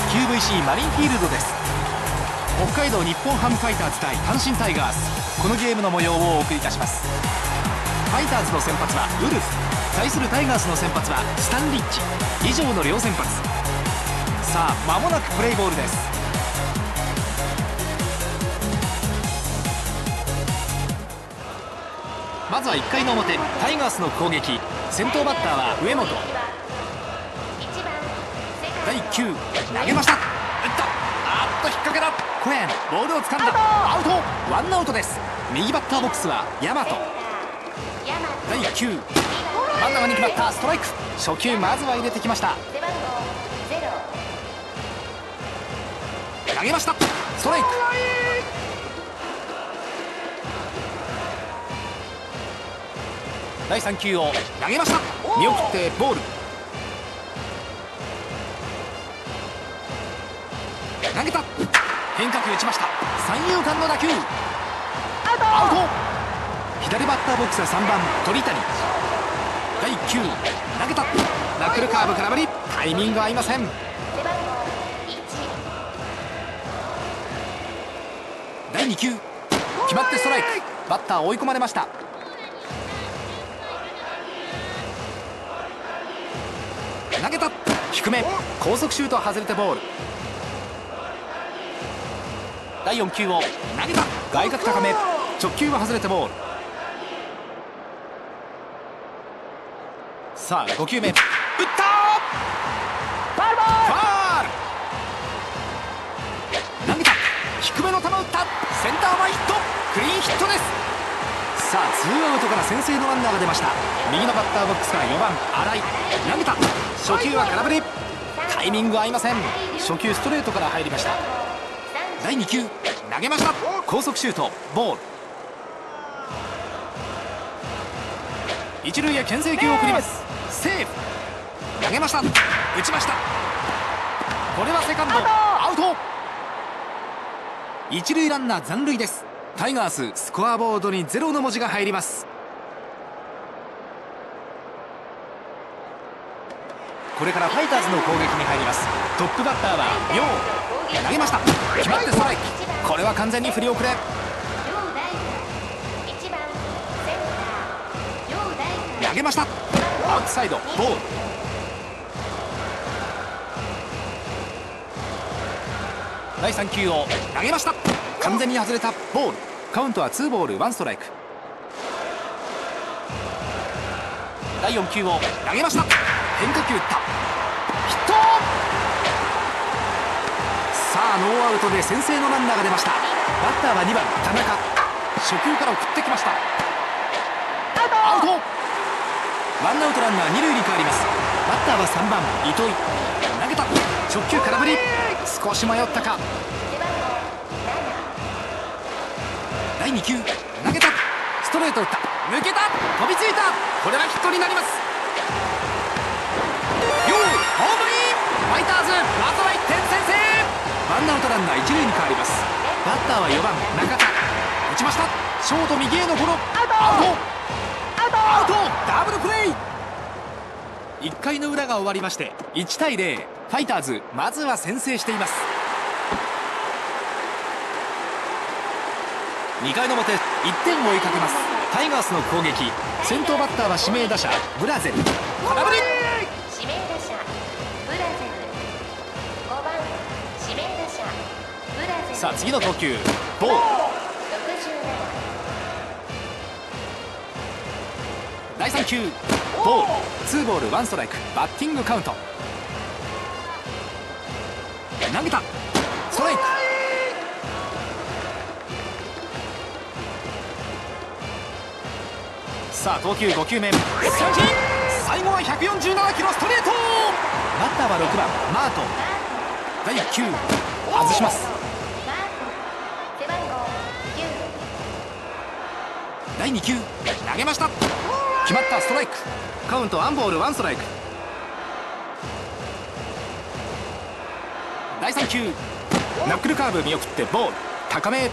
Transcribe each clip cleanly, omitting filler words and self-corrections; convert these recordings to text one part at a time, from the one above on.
野球 VC マリンフィールドです。北海道日本ハムファイターズ対阪神タイガース、このゲームの模様をお送りいたします。ファイターズの先発はウルフ、対するタイガースの先発はスタンリッチ、以上の両先発。さあ間もなくプレイボールです。まずは1回の表、タイガースの攻撃。先頭バッターは上本。第1球投げました。打った。引っ掛けだ。小屋のボールを掴んだ。アウト。ワンアウトです。右バッターボックスは大和。第1球真ん中に決まった。ストライク。初球まずは入れてきました。投げました。ストライク。第3球を投げました。見送ってボール。投げた。変化球打ちました。三遊間の打球。アウト。左バッターボックスは3番鳥谷。第1球投げた。ナックルカーブ空振り。タイミング合いません。第2球決まってストライク。バッター追い込まれました。投げた。低め高速シュート外れてボール。第4球を投げた。外角高め直球は外れてボール。さあ5球目打った。ファウル。投げた。低めの球打った。センター前ヒット。クリーンヒットです。さあツーアウトから先制のランナーが出ました。右のバッターボックスから4番新井。投げた。初球は空振り。タイミング合いません。初球ストレートから入りました。第2球投げました。高速シュートボール。一塁へ牽制球を送ります。セーフ。投げました。打ちました。これはセカンドアウト。一塁ランナー残塁です。タイガーススコアボードに0の文字が入ります。これからファイターズの攻撃に入ります。トップバッターは陽。投げました。決まってストライク。これは完全に振り遅れ。投げました。アウトサイドボール。第3球を投げました。完全に外れたボール。カウントは2ボール1ストライク。第4球を投げました。変化球打った。ヒット。さあノーアウトで先制のランナーが出ました。バッターは2番田中。初球から送ってきました。アウト。ワンアウトランナー2塁に変わります。バッターは3番糸井。投げた。直球空振り。少し迷ったか。第2球投げた。ストレート打った。抜けた。飛びついた。これはヒットになります。ホームイン。ファイターズまずは1点先制。ワンアウトランナー1塁に変わります。バッターは4番中田。打ちました。ショート右へのゴロ。アウト。ダブルプレー。1回の裏が終わりまして1対0。ファイターズまずは先制しています。2回の表1点を追いかけますタイガースの攻撃。先頭バッターは指名打者ブラゼル。空振り。 指名打者ブラゼル。5番指名打者ブラゼル。 さあ次の投球ボール。第3球ボール。2ボール1ストライク。バッティングカウント。投げた。ストライク。さあ投球5球目三振。最後は147キロストレート。バッターは6番マート。第1球外します。第2球投げました。決まった。ストライク。カウント1ボール1ストライク。第3球ナックルカーブ見送ってボール。高め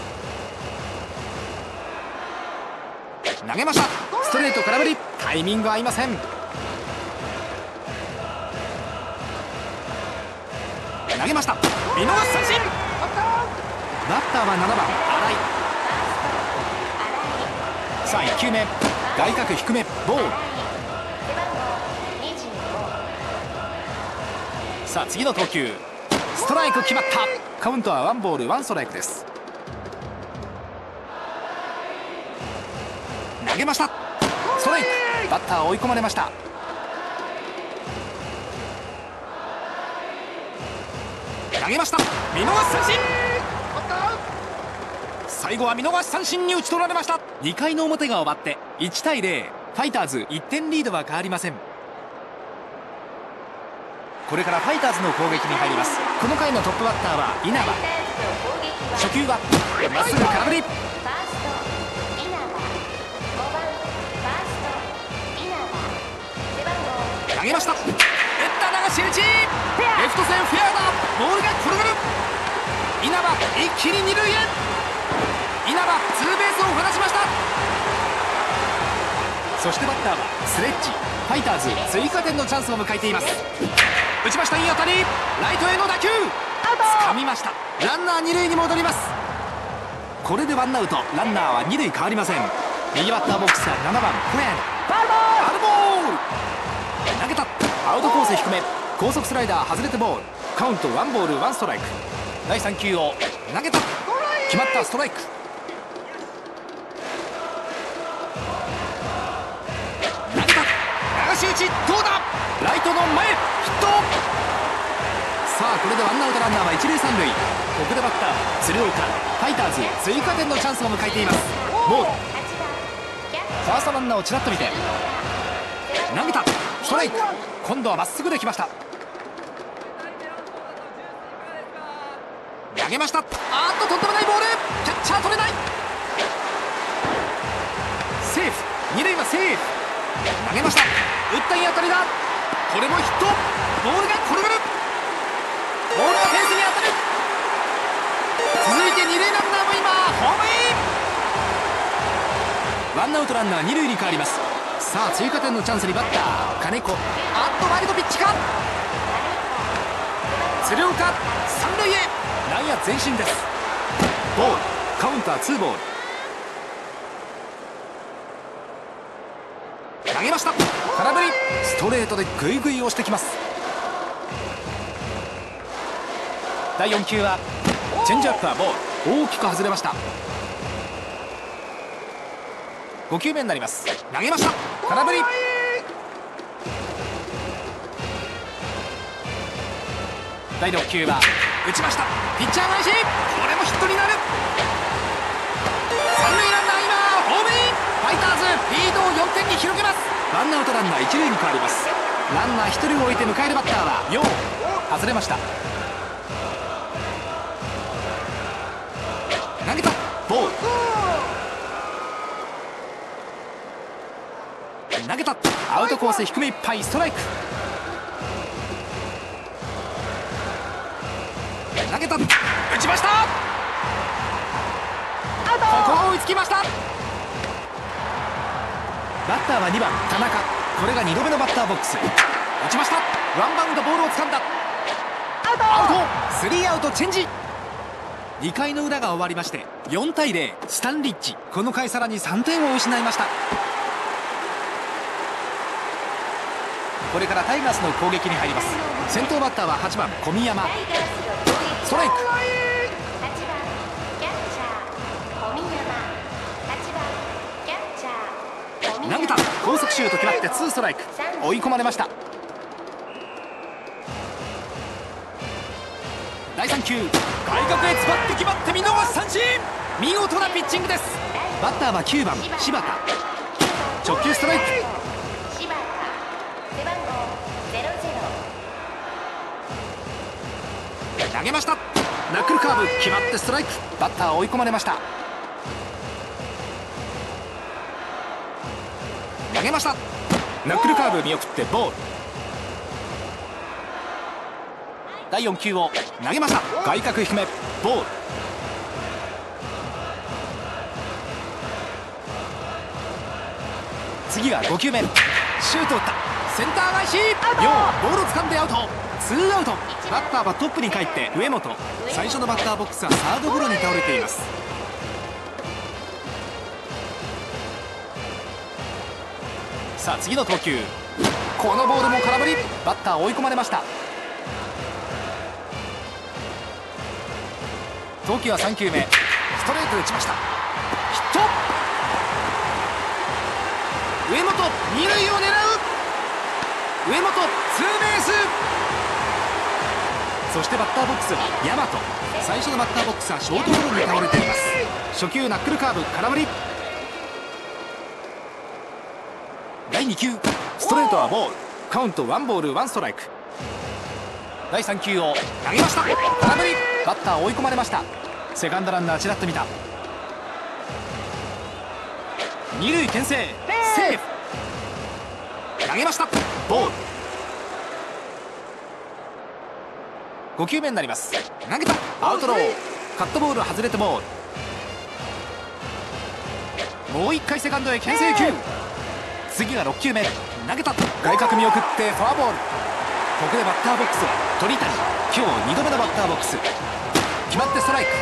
投げました。ストレート空振り。タイミング合いません。 投げました。見逃し三振。バッターは7番新井。さあ1球目、外角低めボール。さあ次の投球、ストライク決まった。カウントは1ボール1ストライクです。投げました。ストライク。バッター追い込まれました。投げました。見逃し三振。最後は見逃し三振に打ち取られました。2回の表が終わって1対0、ファイターズ1点リードは変わりません。これからファイターズの攻撃に入ります。この回のトップバッターは稲葉。初球はまっすぐ空振り。投げました。打った流し打ち。レフト線フェアだ。ボールが転がる。稲葉一気に二塁へ。稲葉ツーベースを放ちました。そしてバッターはスレッジ。ファイターズ追加点のチャンスを迎えています。打ちました。いい当たり。ライトへの打球。掴みました。ランナー二塁に戻ります。これでワンアウト。ランナーは二塁変わりません。右バッターボックスは7番小屋。ファウルボール。投げた。アウトコース低め。高速スライダー外れてボール。カウント1ボール1ストライク。第3球を投げた。決まった。ストライク。投げた。流し打ち。どうだ。ライトの前ヒット。さあこれでワンアウトランナーは一塁三塁。ここでバッターは鶴岡。ファイターズ追加点のチャンスを迎えています。ボール。ファーストランナーをちらっと見て投げた。ストライク。今度はまっすぐできました。投げました。とんでもないボール。キャッチャー取れない。セーフ。二塁はセーフ。投げました。打ったいい当たりだ。これもヒット。ボールが転がる。ボールはフェンスに当たる。続いて二塁ランナーも今ホームイン。ワンアウトランナー二塁に変わります。さあ追加点のチャンスにバッター金子。ワイルドピッチか。鶴岡三塁へ。内野前進です。ボール。カウンター2ボール。投げました。空振り。ストレートでグイグイ押してきます。第4球はチェンジアップはボール。大きく外れました。5球目になります。投げました。空振り。第6球は打ちました。ピッチャー返し。これもヒットになる。三塁ランナー今ホームイン。ファイターズリードを4点に広げます。ワンアウトランナー一塁に変わります。ランナー1人を置いて迎えるバッターは4。外れました。投げた。ボール。投げた。アウトコース低めいっぱい。ストライク。投げた。打ちました。ここを追いつきました。バッターは2番田中。これが2度目のバッターボックス。打ちました。ワンバウンド。ボールを掴んだ。アウト。スリーアウトチェンジ。2回の裏が終わりまして4対0。スタンリッジこの回さらに3点を失いました。これからタイガースの攻撃に入ります。先頭バッターは8番小宮山。ストライク。投げた。高速シュート決まって2ストライク。追い込まれました。第3球外角へズバッと決まって見逃し三振。見事なピッチングです。バッターは9番柴田。直球ストライク。投げました。ナックルカーブ決まってストライク。バッター追い込まれました。投げました。ナックルカーブ見送ってボール。第4球を投げました。外角低めボール。次は5球目。シュート打った。センター返し。ボールを掴んでアウト。 ツーアウト。バッターはトップに帰って上本。最初のバッターボックスはサードゴロに倒れています。さあ次の投球、このボールも空振り。バッター追い込まれました。投球は3球目、ストレートで打ちました。ヒット。上本二塁を狙う。上本ツーベース。そしてバッターボックスは大和。最初のバッターボックスはショートゴロに倒れています。初球ナックルカーブ空振り。第2球ストレートはボール。カウント1ボール1ストライク。第3球を投げました。空振り。バッター追い込まれました。セカンドランナーちらっと見た。二塁牽制セーフ。投げました。ボール。5球目になります。投げた。アウトロー。カットボール外れてボール。もう1回セカンドへ牽制球。次が6球目。投げた。外角見送ってフォアボール。ここでバッターボックスは鳥谷。今日2度目のバッターボックス。決まってストライク。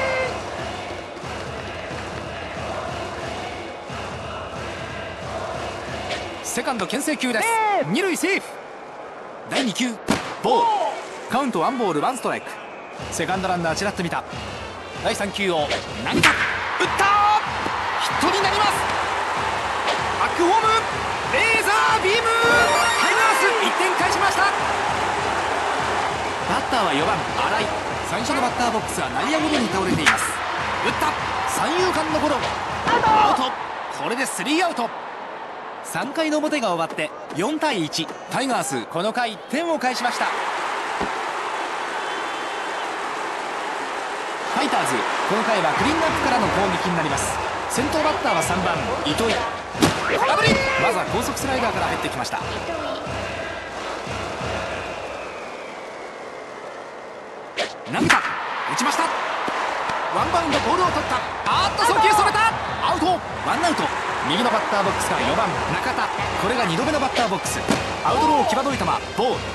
セカンド牽制球です。二塁セーフ。第2球ボール。カウント1ボール1ストライク。セカンドランナーちらっと見た。第3球を投げた。打った。ヒットになります。バックホーム。レーザービーム。タイガース1点返しました。バッターは4番新井。最初のバッターボックスは内野ゴロに倒れています。打った。三遊間のゴロ。アウト。これで3アウト。3回の表が終わって4対1。タイガースこの回1点を返しました。ファイターズこの回はクリーンナップからの攻撃になります。先頭バッターは3番糸井。空振り。まずは高速スライダーから入ってきました。投げた。打ちました。ワンバウンドボールを取った。送球それた。アウト。ワンアウト。右のバッターボックスが4番中田。これが2度目のバッターボックス。アウトロー際どい球ボール。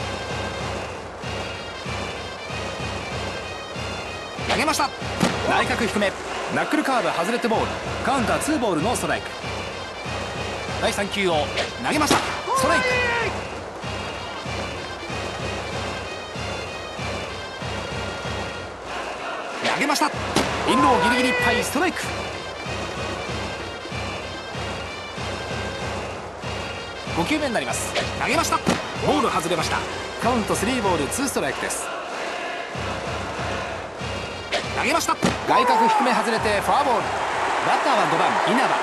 投げました。内角低め。ナックルカーブ外れてボール。カウンター2ボールノーストライク。第3球を投げました。ストライク。投げました。インローギリギリいっぱいストライク。5球目になります。投げました。ボール外れました。カウント3ボール2ストライクです。投げました。外角低め外れてフォアボール。バッターは5番稲葉。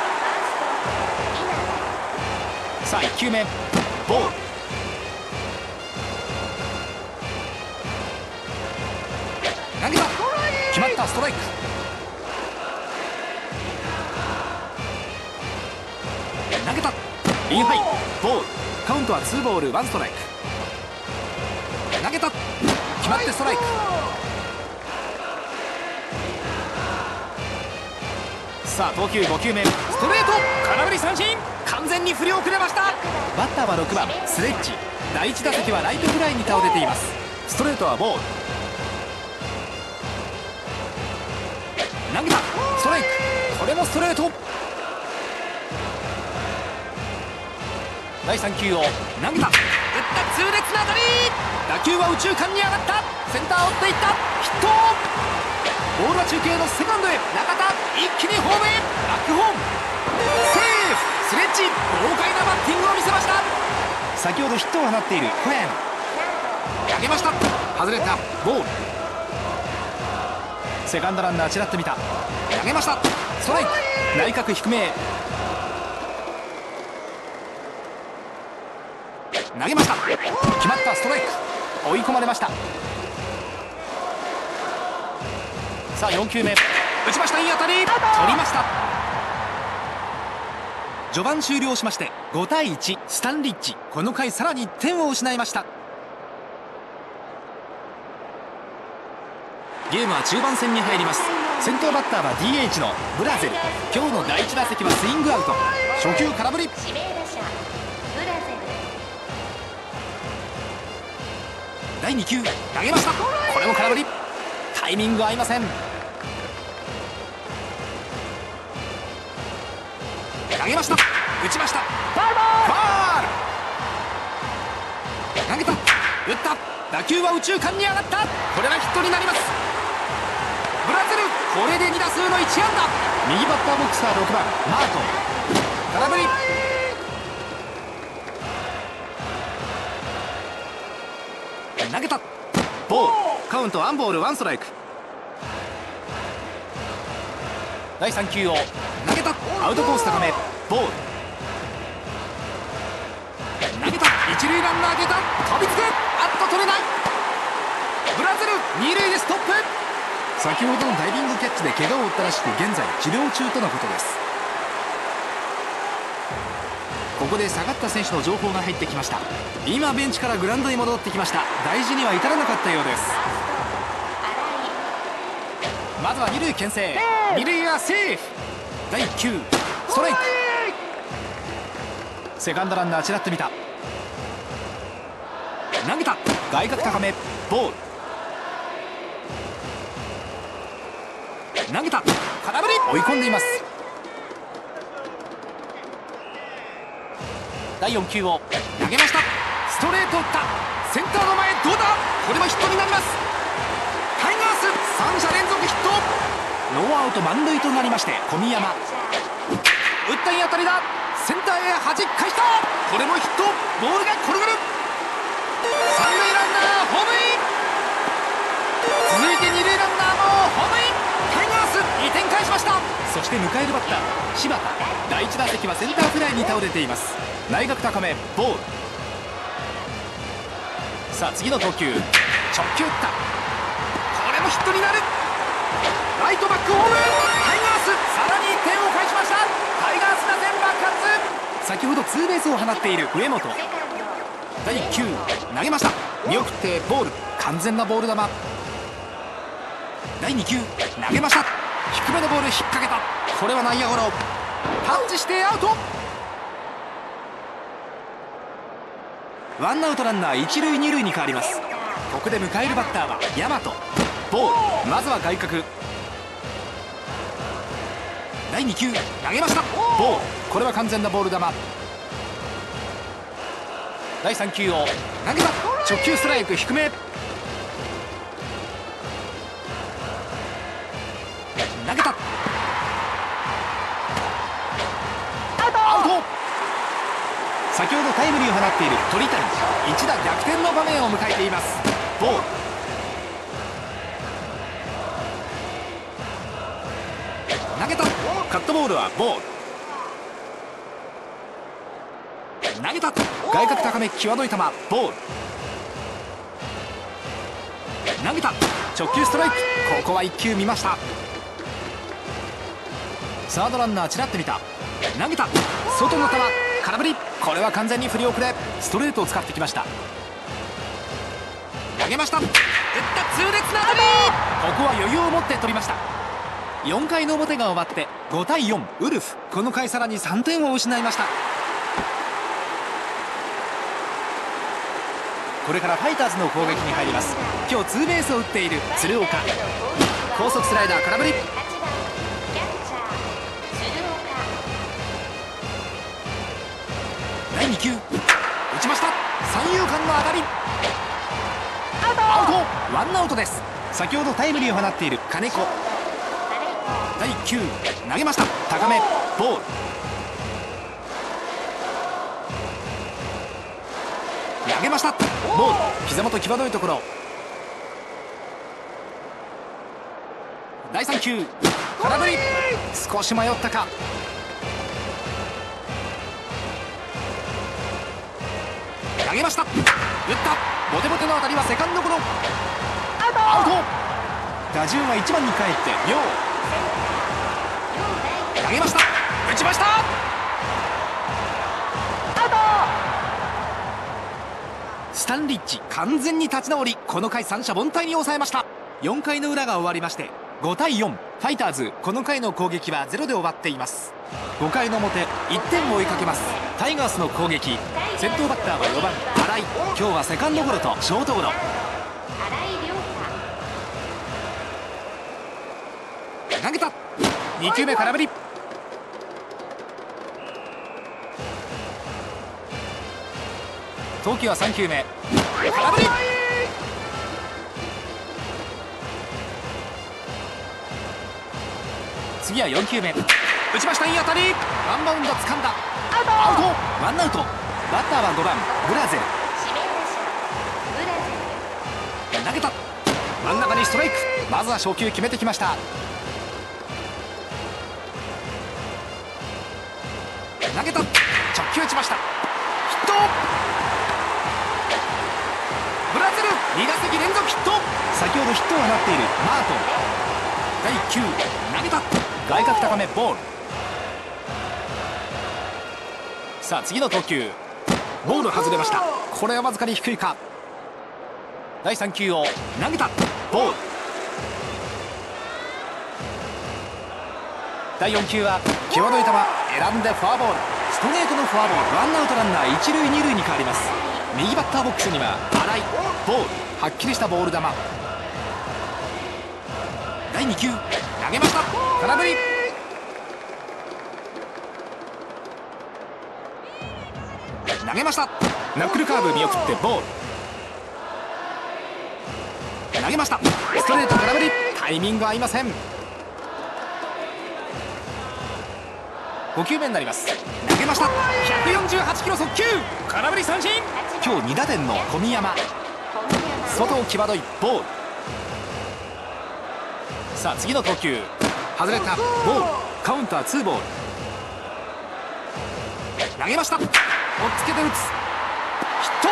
さあ1球目ボール。投げた。決まった。ストライク。投げた。インハイボール。カウントは2ボール1ストライク。投げた。決まってストライク。さあ投球5球目ストレート空振り三振。完全に振り遅れました。バッターは6番スレッジ。第1打席はライトフライに倒れています。ストレートはボール。投げた。ストライク。これもストレート。第3球を投げた。打った。痛烈な当たり。打球は右中間に上がった。センターを追っていった。ヒット。ボールは中継のセカンドへ。中田一気にホームへ。バックホームセーフ。スレッジ豪快なバッティングを見せました。先ほどヒットを放っている小山。投げました。外れた。ボール。セカンドランナーちらっと見た。投げました。ストライク。内角低めへ。投げました。決まった。ストライク。追い込まれました。さあ4球目打ちました。いい当たり。取りました。序盤終了しまして5対1。スタンリッジこの回さらに1点を失いました。ゲームは中盤戦に入ります。先頭バッターは DH のブラゼル。今日の第1打席はスイングアウト。初球空振り。 指名打者ブラゼル。 第2球投げました。これも空振り。タイミング合いません。投げました。打ちました。ファール。投げた。打った。打球は右中間に上がった。これはヒットになります。ブラジル、これで2打数の1安打。右バッターボックスは6番マートン。空振り。投げた。ボール。カウントワンボールワンストライク。第3球を投げた。アウトコース高め。ボール。投げた。一塁ランナー出た。飛びつく。あっと取れない。ブラジル二塁でストップ。先ほどのダイビングキャッチで怪我を負ったらしく、現在治療中とのことです。ここで下がった選手の情報が入ってきました。今ベンチからグラウンドに戻ってきました。大事には至らなかったようです。まずは二塁牽制。二塁はセーフ。第1球ストライク。セカンドランナーちらっと見た。投げた。外角高め。ボール。投げた。空振り。追い込んでいます。第4球を投げました。ストレート打った。センターの前どうだ。これもヒットになります。タイガース3者連続ヒット。ノーアウト満塁となりまして、小宮山打ったいい当たりだ。センターへ弾き返した。これもヒット。ボールが転がる。三塁ランナーホームイン。続いて二塁ランナーもホームイン。タイガース2点返しました。そして迎えるバッター柴田。第1打席はセンターフライに倒れています。内角高めボール。さあ次の投球、直球打った。これもヒットになる。ライトバックホーム。タイガースさらに1点を返しました。タイガース打線爆発。先ほどツーベースを放っている上本。第1球投げました。見送ってボール。完全なボール球。第2球投げました。低めのボール引っ掛けた。これは内野ゴロ。タッチしてアウト。ワンアウトランナー一塁二塁に変わります。ここで迎えるバッターは大和。ボール。まずは外角。第2球投げました。ボール。これは完全なボール球。第3球を投げた。直球ストライク低め。投げた。アウト。先ほどタイムリーを放っている鳥谷、一打逆転の場面を迎えています。ボール。投げた。カットボールはボール。投げた。外角高め際どい球。ボール。投げた。直球ストライク。ここは1球見ました。サードランナーちらっと見た。投げた。外の球空振り。これは完全に振り遅れ。ストレートを使ってきました。投げました。打った。痛烈な当たり。ここは余裕を持って取りました。4回の表が終わって5対4ウルフ。この回さらに3点を失いました。これからファイターズの攻撃に入ります。今日ツーベースを打っている鶴岡。高速スライダー空振り。第2球打ちました。三遊間の当たり。アウト。ワンアウトです。先ほどタイムリーを放っている金子。第1球投げました。高めボール。投げました。ボール。膝元際どいところ。第3球空振り。少し迷ったか。投げました。打った。ボテボテの当たりはセカンドゴロ。アウト。打順は1番に帰って陽。投げました。打ちました。アウト。スタンリッチ完全に立ち直り、この回三者凡退に抑えました。4回の裏が終わりまして5対4。ファイターズこの回の攻撃は0で終わっています。5回の表1点を追いかけますタイガースの攻撃。先頭バッターは4番新井。今日はセカンドゴロとショートゴロ。 井亮投げた。2球目空振り。投球は3球目空振り。次は4球目打ちました。いい当たり。ワンバウンド掴んだ。アウト。ワンアウト。バッターは5番ブラゼル。 指名打者ブラゼル。 投げた。真ん中にストライク。まずは初球決めてきました。投げた。直球打ちました。ヒット。ブラゼル2打席連続ヒット。先ほどヒットを放っているマートン。第1球投げた。外角高めボール。さあ次の投球ボール外れました。これはわずかに低いか。第3球を投げた。ボール。第4球は際どい球選んでフォアボール。ストレートのフォアボール。ワンアウトランナー1塁2塁に変わります。右バッターボックスには新井。ボール。はっきりしたボール球。第2球投げました。空振り。投げました。ナックルカーブ見送ってボール。投げました。ストレート空振り。タイミング合いません。5球目になります。投げました。148キロ速球。空振り三振。今日2打点の小宮山。外を際どいボール。さあ次の投球外れたボール。カウンター2ボール。投げました。おっつけて打つ。ヒット。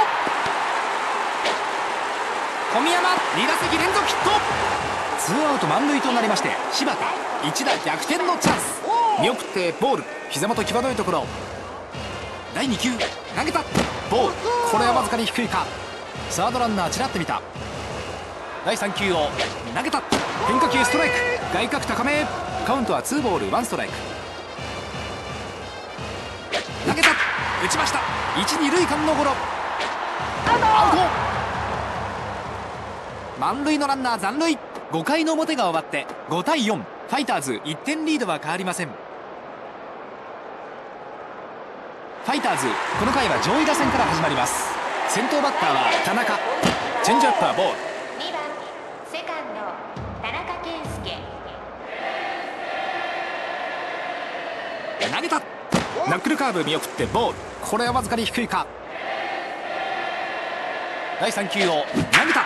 小宮山2打席連続ヒット。ツーアウト満塁となりまして柴田一打逆転のチャンス。見送ってボール。膝元際どいところ。第2球投げた。ボール。これはわずかに低いか。サードランナーちらってみた。第3球を投げた。変化球ストライク。外角高め。カウントは2ボール1ストライク。投げた。打ちました。1、2塁間のゴロ。アウト。満塁のランナー残塁。5回の表が終わって5対4。ファイターズ1点リードは変わりません。ファイターズこの回は上位打線から始まります。先頭バッターは田中。チェンジアップはボール。 2番セカンド田中健介。 投げた。ナックルカーブ見送ってボール。これはわずかに低いか。第3球を投げた。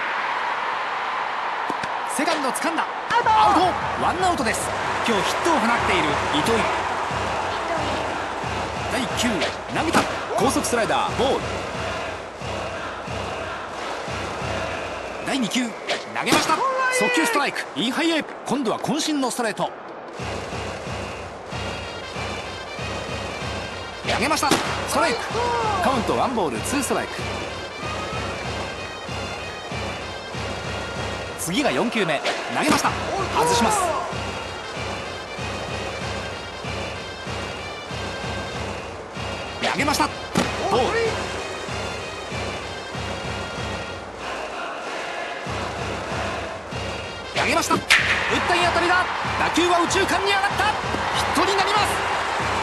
セカンド掴んだ。アウト。ワンアウトです。今日ヒットを放っている糸井。第1球投げた。高速スライダーボール。第2球投げました。速球ストライク。インハイへ。今度は渾身のストレート。投げました。ストライク。カウント1ボール2ストライク。次が4球目投げました。外します。投げました。ボール。投げました。打ったいい当たりだ。打球は右中間に上がった。ヒットになります。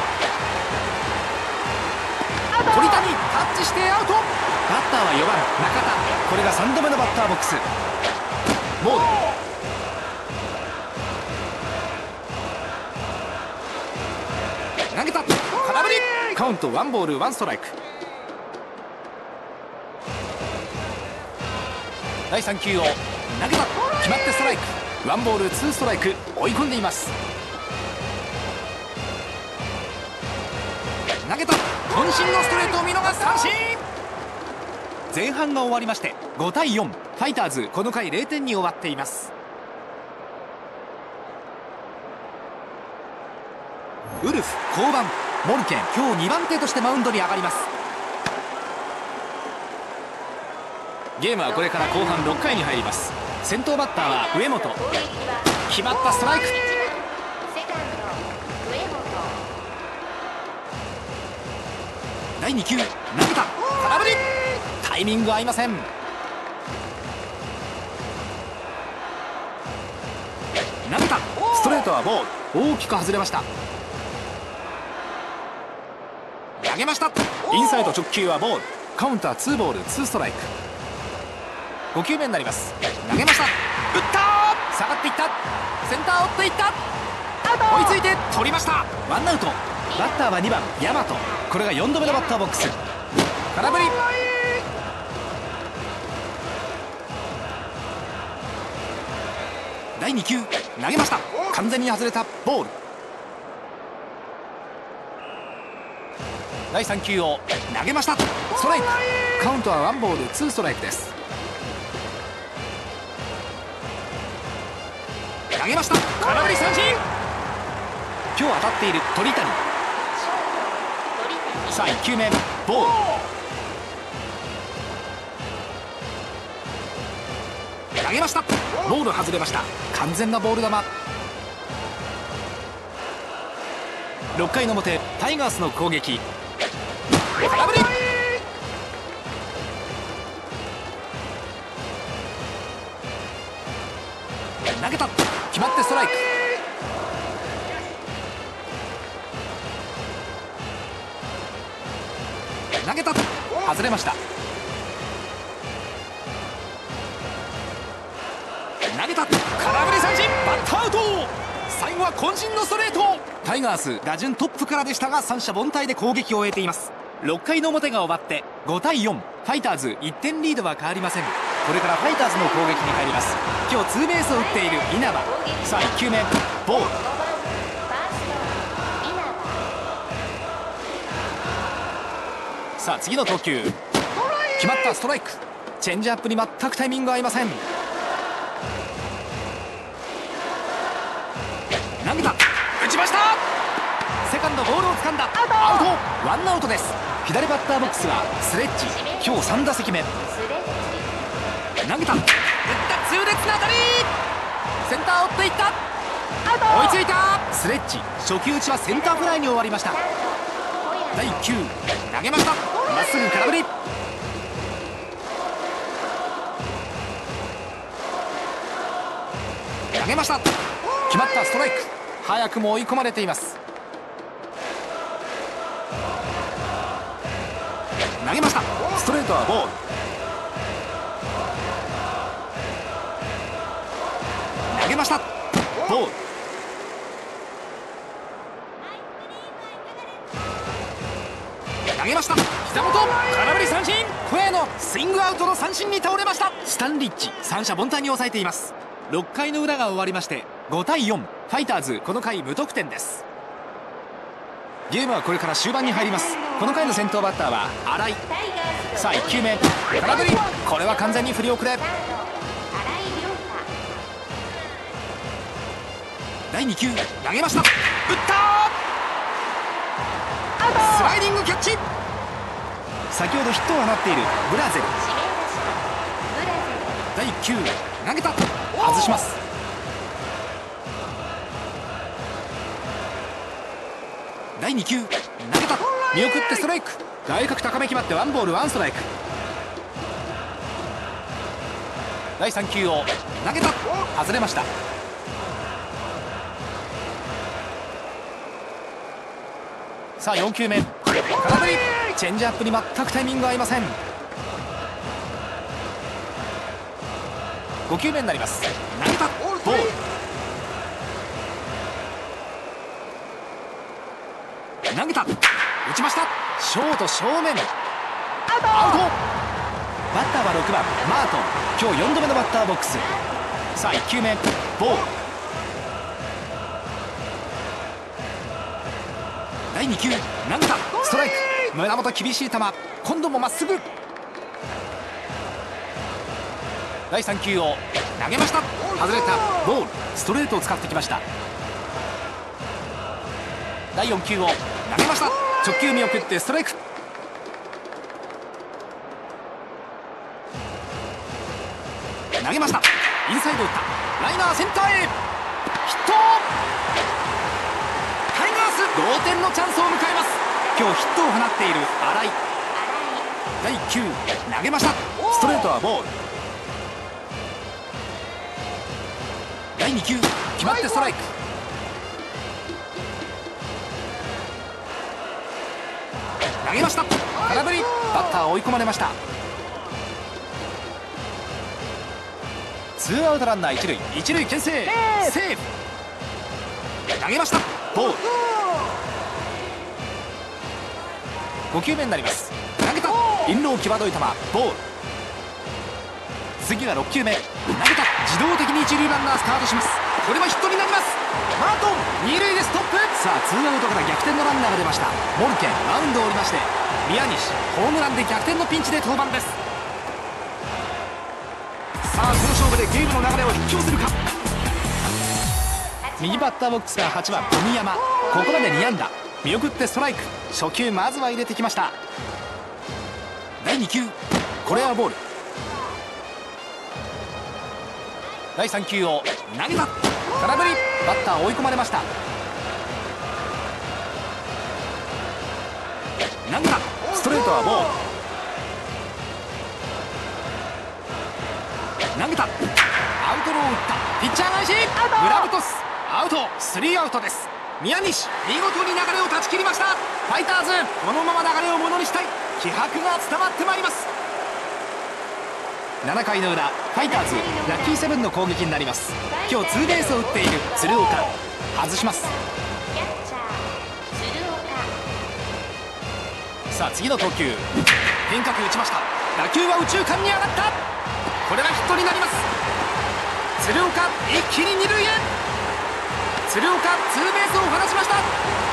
鳥谷タッチしてアウト。バッターは4番中田。これが3度目のバッターボックス。ボール。投げた。空振り。カウント1ボール1ストライク。第3球を投げた。決まってストライク。1ボール2ストライク。追い込んでいます。投げた。渾身のストレートを見逃す三振。前半が終わりまして5対4。ファイターズこの回0点に終わっています。ウルフ降板。モルケン今日2番手としてマウンドに上がります。ゲームはこれから後半6回に入ります。先頭バッターは上本。決まったストライク。第2球投げた。空振り。タイミング合いません。 ストレートはボール、大きく外れました。投げました。インサイド直球はボール、カウンター2ボール2ストライク。5球目になります。投げました。打った、下がっていった、センター追っていった、追いついて取りました。ワンアウト。バッターは2番大和、これが4度目のバッターボックス。空振り。第2球投げました。完全に外れたボール。第3球を投げました。ストライク。カウントはワンボール2ストライクです。投げました。空振り三振。今日当たっている鳥谷。さあ1球目ボール。投げました。ボール外れました。完全なボール球。6回の表タイガースの攻撃。空振り。投げた、決まってストライク。投げた、外れました。投げた、空振り三振、バッターアウト。最後は渾身のストレート。タイガース打順トップからでしたが三者凡退で攻撃を終えています。6回の表が終わって5対4、ファイターズ1点リードは変わりません。これからファイターズの攻撃に入ります。今日ツーベースを打っている稲葉。さあ1球目ボール。さあ次の投球、決まった、ストライク。チェンジアップに全くタイミング合いません。投げた、打ちました。セカンドボールを掴んだ、アウト。ワンアウトです。左バッターボックスはスレッジ。今日3打席目。投げた、打った、痛烈な当たり。センター追っていった、追いついた。スレッジ初球打ちはセンターフライに終わりました。第1球投げました。まっすぐ空振り。投げました。決まった、ストライク。早くも追い込まれています。投げました。ストレートはボール。投げました。ボール。投げました。膝元、空振り三振。フェアのスイングアウトの三振に倒れました。スタンリッチ三者凡退に抑えています。6回の裏が終わりまして5対4、ファイターズこの回無得点です。ゲームはこれから終盤に入ります。この回の先頭バッターは新井。さあ1球目空振り。これは完全に振り遅れ。第2球投げました。打った、スライディングキャッチ。先ほどヒットを放っているブラゼル。第1球投げた、外します。第2球投げた、見送ってストライク。外角高め決まってワンボールワンストライク。第3球を投げた、外れました。さあ4球目空振り。チェンジアップに全くタイミング合いません。5球目になります。投げた、ボール。投げた、打ちました。ショート正面、アウト。バッターは6番マートン。今日4度目のバッターボックス。さあ1球目ボール。第2球投げた、ストライク。胸元厳しい球、今度もまっすぐ。第3球を投げました。外れた、ボール。ストレートを使ってきました。第4球を投げました。直球見送ってストライク。投げました。インサイド打った、ライナーセンターへヒット。タイガース同点のチャンスを迎えます。今日ヒットを放っている新井。第1球投げました。ストレートはボール。第2球決まってストライク。 投げました。空振り。バッター追い込まれました。ツーアウトランナー一塁、一塁牽制、セーフ。投げました。ボール。5球目になります。投げた。インロー際どい球、ボール。次が6球目、投げた。自動的に一塁ランナースタートします。これはヒットになります。マートン二塁でストップ。さあツーアウトから逆転のランナーが出ました。モルケンマウンドを降りまして、宮西ホームランで逆転のピンチで登板です。さあこの勝負でゲームの流れを引き寄せるか。右バッターボックスが8番富山、ここまで2安打、見送ってストライク。初球まずは入れてきました。第2球、これはボール。第3球を投げた。空振り。バッター追い込まれました。投げた。ストレートはボール。投げた。アウトローを打った。ピッチャー返し、グラブトス、アウト。スリーアウトです。宮西見事に流れを断ち切りました。ファイターズこのまま流れをものにしたい。気迫が伝わってまいります。7回の裏、ファイターズラッキーセブンの攻撃になります。今日ツーベースを打っている鶴岡、外します。さあ次の投球、変化球打ちました。打球は右中間に上がった。これはヒットになります。鶴岡一気に二塁へ。鶴岡ツーベースを放ちました。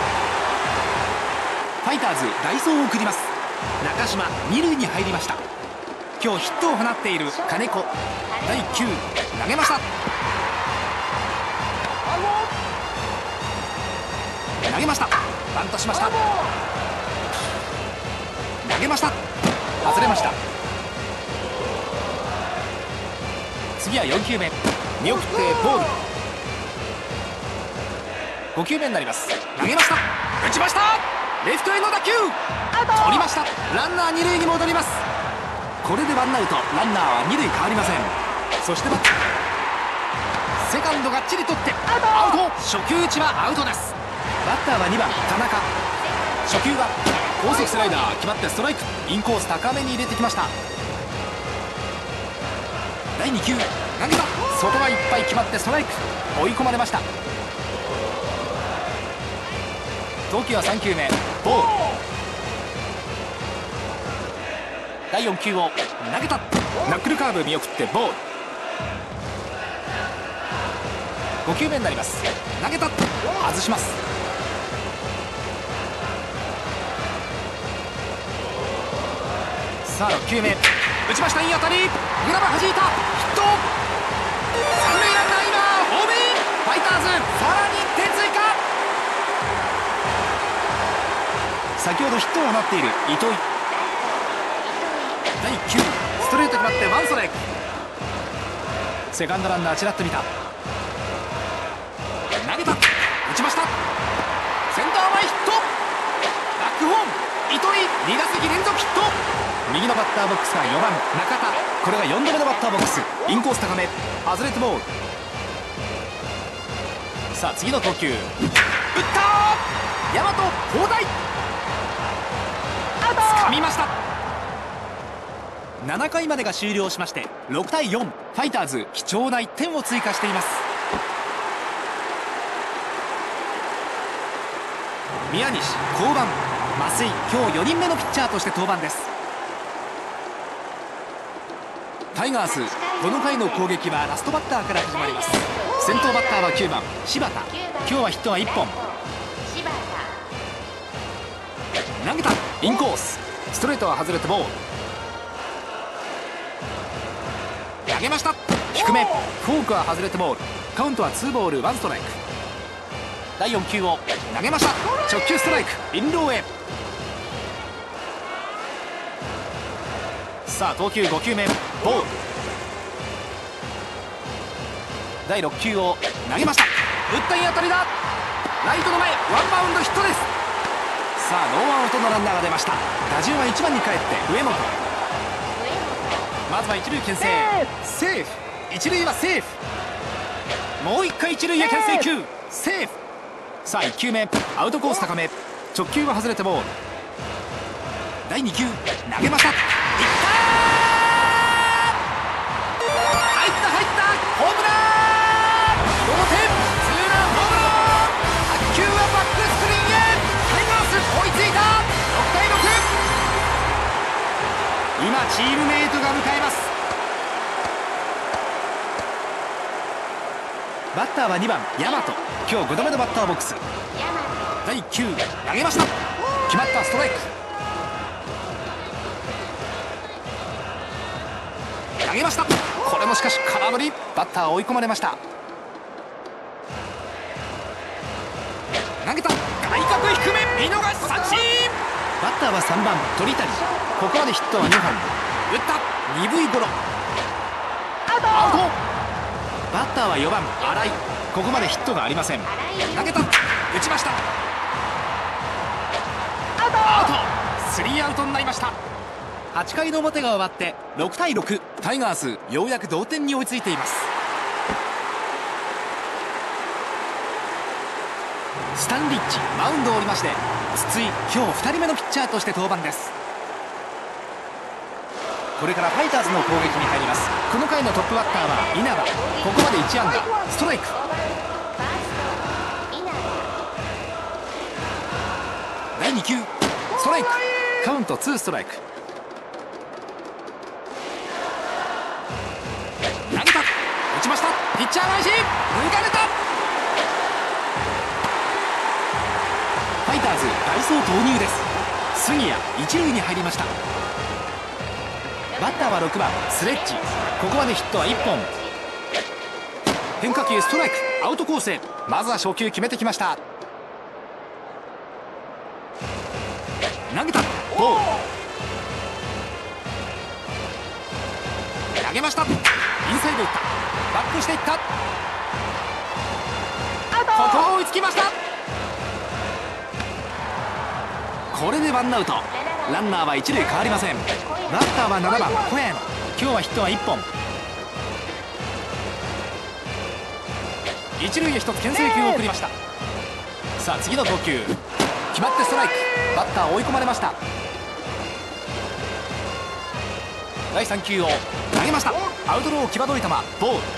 ファイターズ代走を送ります。中島二塁に入りました。今日ヒットを放っている金子、第1球投げました。投げました。バントしました。投げました。外れました。次は4球目、見送ってボール。5球目になります。投げました。打ちました。レフトへの打球、取りました。ランナー二塁に戻ります。これでワンアウト、ランナーは二塁変わりません。そしてセカンドがっちり取ってアウト。初球打ちはアウトです。バッターは2番田中。初球は高速スライダー、決まってストライク。インコース高めに入れてきました。第2球投げた。外はいっぱい決まってストライク。追い込まれました。投球は3球目、ボール。第4球を投げた。ナックルカーブ見送ってボール。5球目になります。投げた。外します。さあ6球目打ちました。いい当たり。グラブ弾いた。ヒット。三塁ランナー今ホームイン。ファイターズさらに1点追加。先ほどヒットを放っている糸井。第1球ストレート決まってワンストライク。セカンドランナーちらっと見た。投げた。打ちました。センター前ヒット。バックホーム糸井、2打席連続ヒット。右のバッターボックスが4番中田。これが4度目のバッターボックス。インコース高め、外れてボール。さあ次の投球、打った。大和砲台掴みました。7回までが終了しまして6対4。ファイターズ貴重な1点を追加しています。宮西降板、増井今日4人目のピッチャーとして登板です。タイガースこの回の攻撃はラストバッターから始まります。先頭バッターは9番柴田。今日はヒットは1本。投げた。インコースストレートは外れてボール。投げました。低めフォークは外れてボール。カウントは2ボール1ストライク。第4球を投げました。直球ストライク、インローへ。さあ投球5球目、ボール。第6球を投げました。打ったいい当たりだ。ライトの前、ワンバウンドヒットです。さあノーアウトのランナーが出ました。打順は1番に帰って上本。まずは一塁牽制、セーフ。一塁はセーフ。もう1回一塁へ牽制球、セーフ。さあ1球目アウトコース高め、直球は外れてボール。 第2球投げました。いったー、入ったホームラン、同点、ツーランホームラン。卓球はバックスクリーンへ。タイガース追いついた。6対6。今チームメイトが迎えます。バッターは2番大和、今日5度目のバッターボックス。第1球投げました。決まった、ストライク。投げました。これもしかし空振り。バッター追い込まれました。投げた、外角低め、見逃し三振。バッターは3番鳥谷、ここまでヒットは2本。打った鈍いゴロ、アウト。バッターは4番新井、ここまでヒットがありません。投げた、打ちました、アウト。スリーアウトになりました。8回の表が終わって6対6、タイガースようやく同点に追いついています。スタンリッチマウンドを降りまして、筒井今日2人目のピッチャーとして登板です。これからファイターズの攻撃に入ります。この回のトップバッターは稲葉、ここまで1安打、ストライク。第2球ストライク、カウント2ストライク。投げた、打ちました、ピッチャー返し、抜かれた。ファイターズ代走投入です。杉谷一塁に入りました。バッターは6番スレッジ、ここまでヒットは1本。変化球ストライク、アウトコースへ。まずは初球決めてきました。投げた、ボール。投げました、インサイド打った、バックしていった、ここは追いつきました。これでワンアウト。ランナーは一塁変わりません。バッターは7番小谷野、今日はヒットは1本。一塁へ1つ牽制球を送りました。さあ次の投球決まってストライク。バッター追い込まれました。第3球を投げました、アウトロー際どい球、ボール。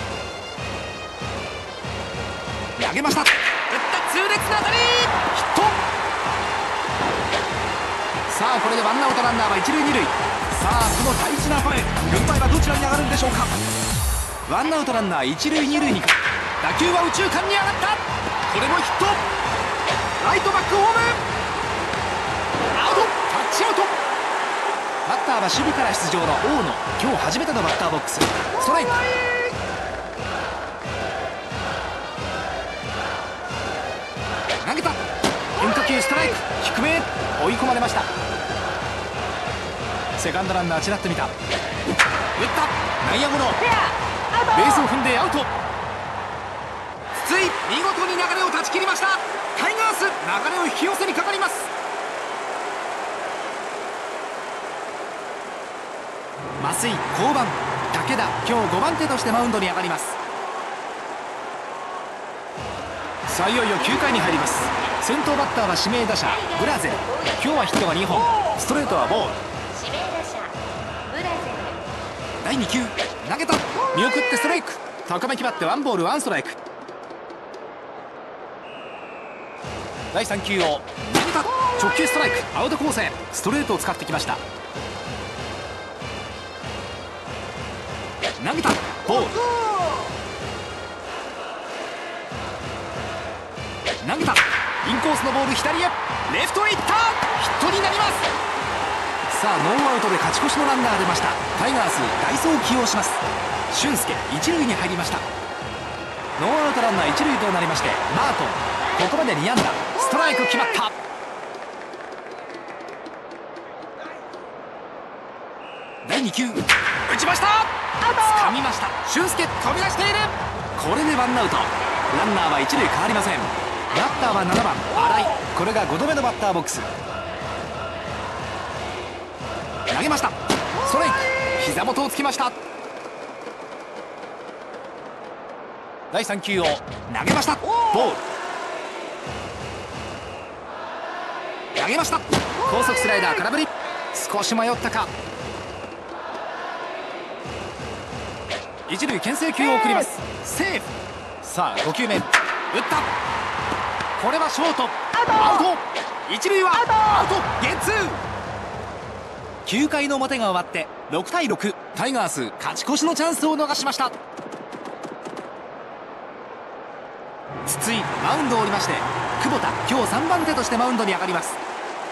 投げました、打った痛烈な当たり、ヒット。さあこれでワンアウトランナーは一塁二塁。さあこの大事な場面、軍配はどちらに上がるんでしょうか。ワンアウトランナー一塁二塁に、打球は右中間に上がった。これもヒット。ライトバックホーム、アウト、タッチアウト。バッターは守備から出場の大野、今日初めてのバッターボックス。ストライク。投げた、変化球ストライク、低め、追い込まれました。セカンドランナーちらっと見た、打った、内野ゴロ、ベースを踏んでアウト。筒井見事に流れを断ち切りました。タイガース流れを引き寄せにかかります。増井降板、武田今日5番手としてマウンドに上がります。さあいよいよ9回に入ります。先頭バッターは指名打者ブラゼル、今日はヒットが2本、ストレートはボール。 指名打者ブラゼル。 第2球投げた、見送ってストライク、高め決まってワンボールワンストライク。第3球を投げた、直球ストライク、アウトコースへ、ストレートを使ってきました。投げた、ボール。投げた、インコースのボール左へ、レフトへ行った、ヒットになります。さあノーアウトで勝ち越しのランナー出ました。タイガース代走を起用します。俊介一塁に入りました。ノーアウトランナー一塁となりまして、マートンここまで2安打、ストライク決まった。第2球打ちました、掴みました、俊介飛び出している。これでワンアウト、ランナーは一塁変わりません。バッターは7番新井、これが5度目のバッターボックス。投げました、ストライク、膝元をつきました。第3球を投げました、ボール。投げました、高速スライダー空振り。 少し迷ったか。一塁牽制球を送ります。セーフ。さあ5球目打った。これはショートアウト。一塁はアウト。ゲッツー。9回の表が終わって6対6、タイガース勝ち越しのチャンスを逃しました。筒井マウンドを降りまして、久保田今日3番手としてマウンドに上がります。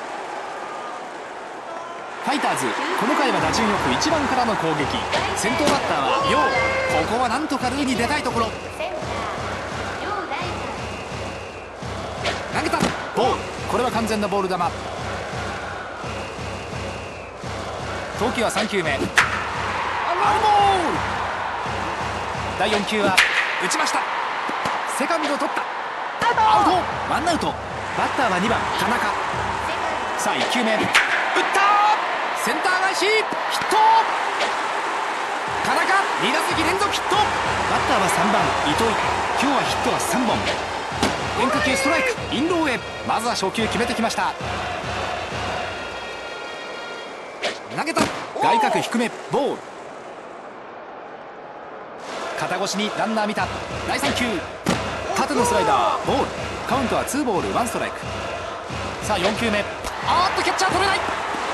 ファイターズこの回は打順よく1番からの攻撃。先頭バッターは陽。ここはなんとか塁に出たいところ。投げたボール。これは完全なボール球。投球は3球目、アルボール。第4球は打ちました。セカンドを取った。アウト。ワンアウト。バッターは2番田中。さあ1球目打った。センター返しヒット。田中2打席連続ヒット。バッターは3番糸井。今日はヒットは3本。変化球ストライク、インローへ。まずは初球決めてきました。投げた。外角低めボール。肩越しにランナー見た。第3球縦のスライダーボール。カウントは2ボール1ストライク。さあ4球目、キャッチャー取れない。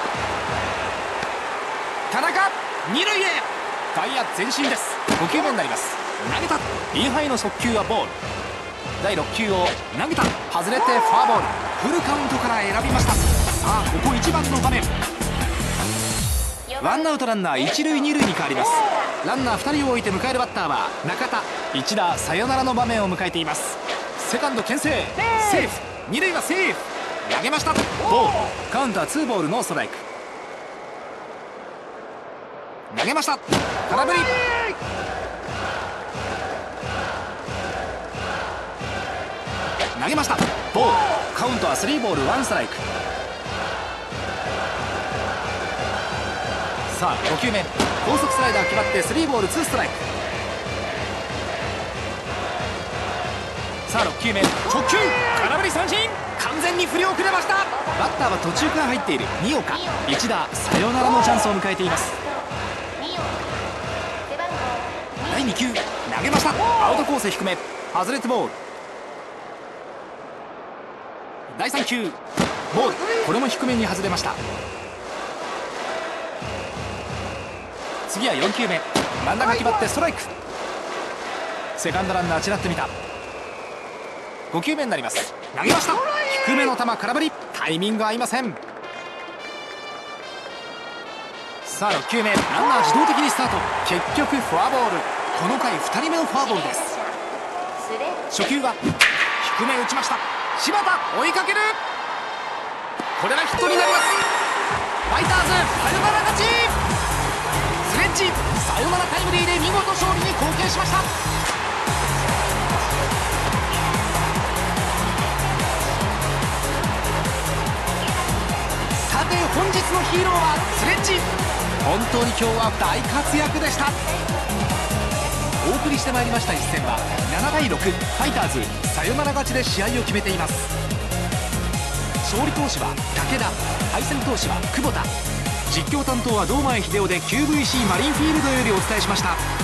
田中二塁へ。外野前進です。5球目になります。投げた。インハイの速球はボール。第6球を投げた。外れてフォアボール。フルカウントから選びました。さあここ1番の場面、ワンアウトランナー1塁2塁に変わります。ランナー2人を置いて迎えるバッターは中田。一打サヨナラの場面を迎えています。セカンド牽制セーフ。二塁はセーフ。投げましたボール。カウントは2ボールノーストライク。投げました。空振り。投げましたボール。カウントは3ボール1ストライク。さあ5球目高速スライダー決まって3ボール2ストライク。さあ6球目直球空振り三振。完全に振り遅れました。バッターは途中から入っている二岡。一打サヨナラのチャンスを迎えています。第2球投げました。アウトコース低め外れてボール。第3球ボール。これも低めに外れました。次は4球目真ん中決まってストライク。セカンドランナーちらってみた。5球目になります。投げました。低めの球空振り。タイミング合いません。さあ6球目ランナー自動的にスタート。結局フォアボール。この回2人目のフォアボールです。初球は低め打ちました。柴田追いかける。これはヒットになります。ファイターズサヨナラ勝ち。スレッジサヨナラタイムリーで見事勝利に貢献しました。さて本日のヒーローはスレッジ。本当に今日は大活躍でした。お送りしてまいりました一戦は7対6、ファイターズサヨナラ勝ちで試合を決めています。勝利投手は武田、敗戦投手は久保田。実況担当は堂前秀夫で QVC マリンフィールドよりお伝えしました。